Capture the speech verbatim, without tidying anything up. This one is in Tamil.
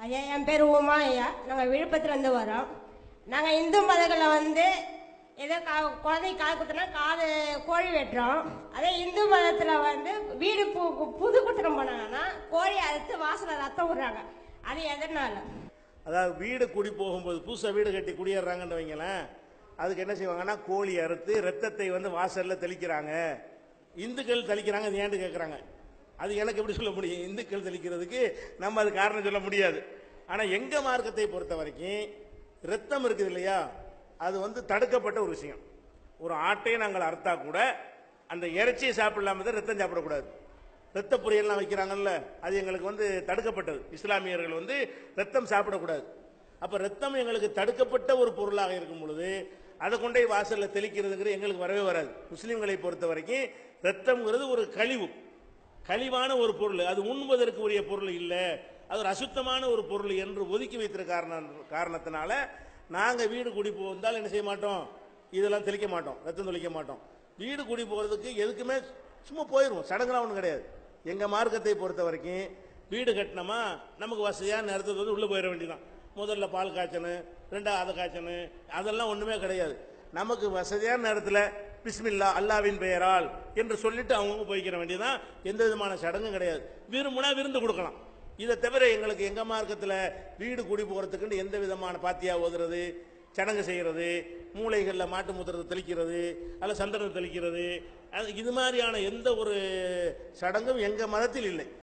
ஐயா, என் பேர் உமா ஐயா. நாங்கள் விழுப்புரத்துலேருந்து வரோம். நாங்கள் இந்து மதங்களில் வந்து ஏதோ கா குழந்தைக்கு காது குத்துனா காது கோழி வெட்டுறோம். அதே இந்து மதத்தில் வந்து வீடு பு புது குத்துறம் போனாங்கன்னா கோழி அறுத்து வாசலில் ரத்தம் விடுறாங்க. அது எதனால? அதாவது வீடு குடி போகும்போது புதுசாக வீடு கட்டி குடியேறாங்கன்னு வைங்களேன், அதுக்கு என்ன செய்வாங்கன்னா கோழி அறுத்து ரத்தத்தை வந்து வாசலில் தெளிக்கிறாங்க. இந்துக்கள் தெளிக்கிறாங்க, அது ஏன்னு கேட்குறாங்க. அது எனக்கு எப்படி சொல்ல முடியும்? இந்துக்கள் தெளிக்கிறதுக்கு நம்ம அது காரணம் சொல்ல முடியாது. ஆனால் எங்கள் மார்க்கத்தை பொறுத்த வரைக்கும் ரத்தம் இருக்குது இல்லையா, அது வந்து தடுக்கப்பட்ட ஒரு விஷயம். ஒரு ஆட்டையை நாங்கள் அறுத்தா கூட அந்த இறைச்சியை சாப்பிடலாம தான் ரத்தம் சாப்பிடக்கூடாது. ரத்த பொரியல்லாம் வைக்கிறாங்கல்ல, அது எங்களுக்கு வந்து தடுக்கப்பட்டது. இஸ்லாமியர்கள் வந்து ரத்தம் சாப்பிடக்கூடாது. அப்ப ரத்தம் எங்களுக்கு தடுக்கப்பட்ட ஒரு பொருளாக இருக்கும் பொழுது அதை கொண்டே வாசல்ல தெளிக்கிறதுங்கிறது எங்களுக்கு வரவே வராது. முஸ்லிம்களை பொறுத்த வரைக்கும் ரத்தம்ங்கிறது ஒரு கழிவு, கழிவான ஒரு பொருள், அது உண்பதற்கு உரிய பொருள் இல்லை, அது ஒரு அசுத்தமான ஒரு பொருள் என்று ஒதுக்கி வைத்திருக்க காரணத்தினால நாங்க வீடு குடி போந்தால் என்ன செய்ய மாட்டோம், இதெல்லாம் தெளிக்க மாட்டோம், ரத்தம் தெளிக்க மாட்டோம். வீடு குடி போறதுக்கு எதுக்குமே சும்மா போயிடுவோம், சடங்குலாம் ஒன்றும் கிடையாது. எங்க மார்க்கத்தை பொறுத்த வரைக்கும் வீடு கட்டினோமா நமக்கு வசதியான நேரத்துக்கு வந்து உள்ள போயிட வேண்டியதான். முதல்ல பால் காய்ச்சணும், ரெண்டாவது அதை காய்ச்சணும், அதெல்லாம் ஒண்ணுமே கிடையாது. நமக்கு வசதியான நேரத்தில் பிஸ்மில்லா அல்லாவின் பெயரால் என்று சொல்லிட்டு அவங்க போய்க்கிற வேண்டியதான். எந்த விதமான சடங்கும் கிடையாது. விரும்புனா விருந்து கொடுக்கலாம். இதை தவிர எங்களுக்கு எங்க மார்க்கத்தில் வீடு குடி போறதுக்குன்னு எந்த விதமான பாத்தியா ஓதுறது, சடங்கு செய்யறது, மூளைகளில் மாட்டு மூத்திரத்தை தெளிக்கிறது, அல்ல சந்தனத்தை தெளிக்கிறது, இது மாதிரியான எந்த ஒரு சடங்கும் எங்க மதத்தில் இல்லை.